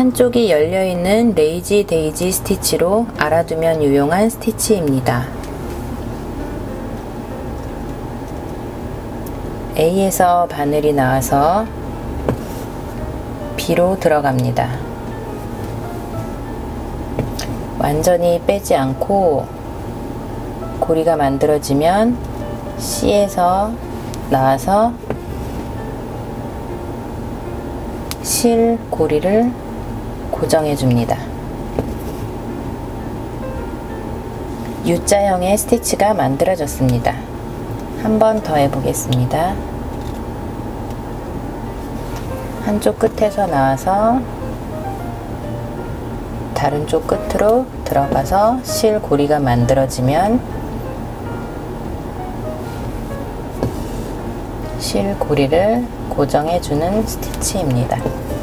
한쪽이 열려있는 레이지 데이지 스티치로 알아두면 유용한 스티치입니다. A에서 바늘이 나와서 B로 들어갑니다. 완전히 빼지 않고 고리가 만들어지면 C에서 나와서 실 고리를 고정해 줍니다. U자형의 스티치가 만들어졌습니다. 한 번 더 해보겠습니다. 한쪽 끝에서 나와서 다른 쪽 끝으로 들어가서 실 고리가 만들어지면 실 고리를 고정해 주는 스티치입니다.